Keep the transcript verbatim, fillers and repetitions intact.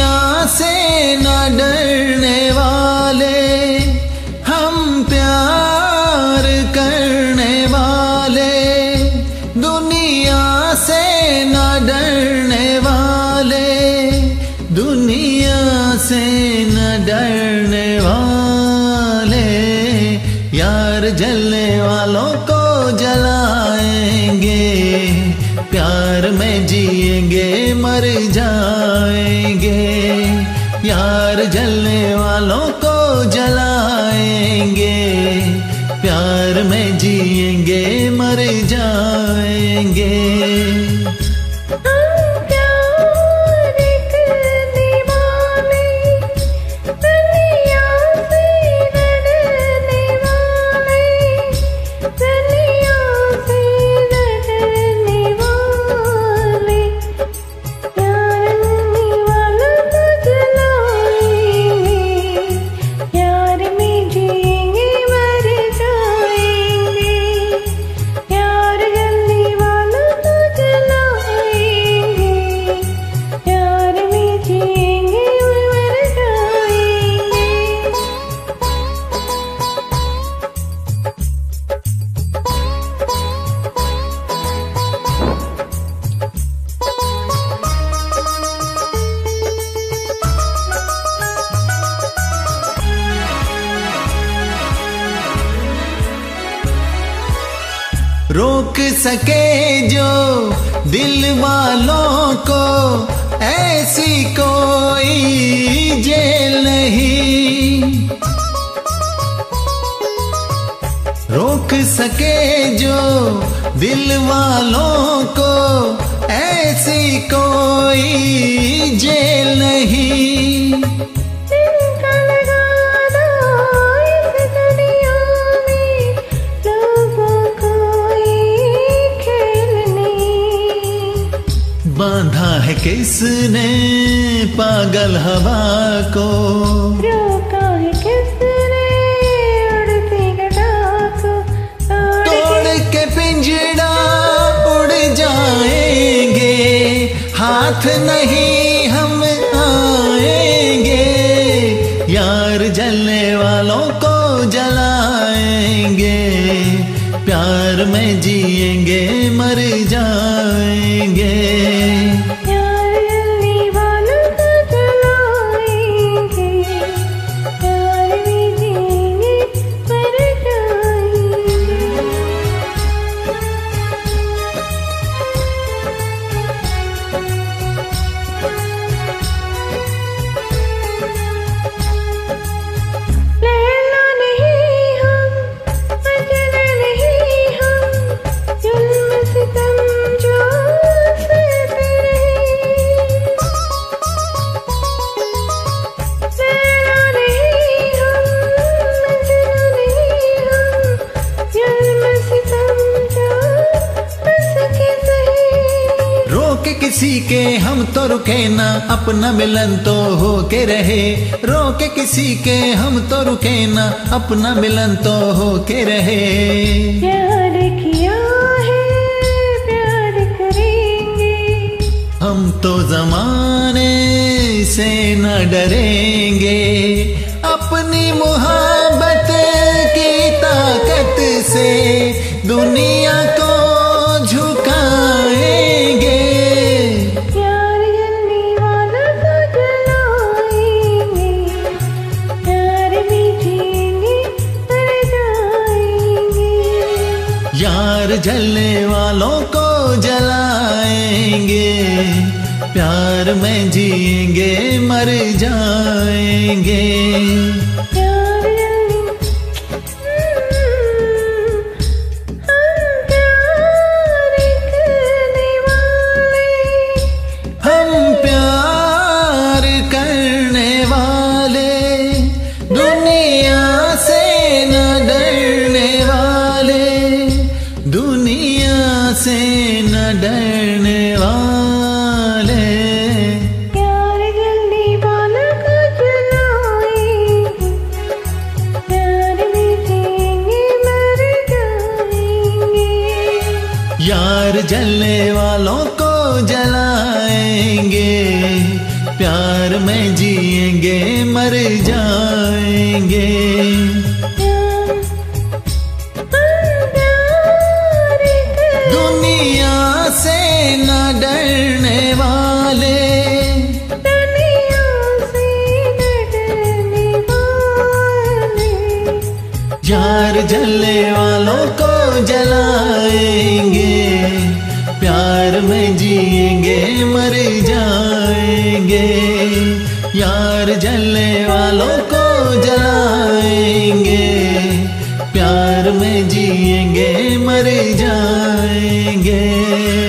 दुनिया से न डरने वाले, हम प्यार करने वाले, दुनिया से न डरने वाले, दुनिया से न डरने वाले। यार जलने वालों को जलाएंगे, प्यार में जिएंगे मर जाएंगे। यार जलने वालों को जलाएंगे, प्यार में जिएंगे मर जाएंगे। रोक सके जो दिल वालों को, ऐसी कोई जेल नहीं। रोक सके जो दिल वालों को, ऐसी कोई जेल नहीं। बांधा है किसने पागल हवा को, रोका है किसने उड़ती घटा को। तोड़ के पिंजड़ा उड़ जाएंगे, हाथ नहीं हम आएंगे। यार जलने वालों को जलाएंगे, प्यार में जिएंगे मर जाएंगे। किसी के हम तो रुके ना, अपना मिलन तो हो के रहे। रोके किसी के हम तो रुके ना, अपना मिलन तो हो के रहे। प्यार किया है प्यार करेंगे, हम तो जमाने से न डरेंगे। अपनी मोहब्बत की ताकत से दुनिया को झुकाएंगे। प्यार जलने वाला को जलाएंगे, प्यार में जिएंगे मर जाएंगे। यार जलने वालों को जलाएंगे, प्यार में जिएंगे मर जाएंगे। से न डरने वाले, प्यार जलने वाला को जलाएंगे, प्यार में जिएंगे मर जाएंगे। यार जलने वालों को जलाएंगे, प्यार प्यार में जिएंगे मर जाएंगे। दुनिया से न डरने वाले, दुनिया से न डरने वाले, यार जलने वालों को जलाएंगे। प्यार में जिएंगे मर जाएंगे। यार जलने वालों को जलाएंगे। प्यार में जिएंगे मर जाएंगे।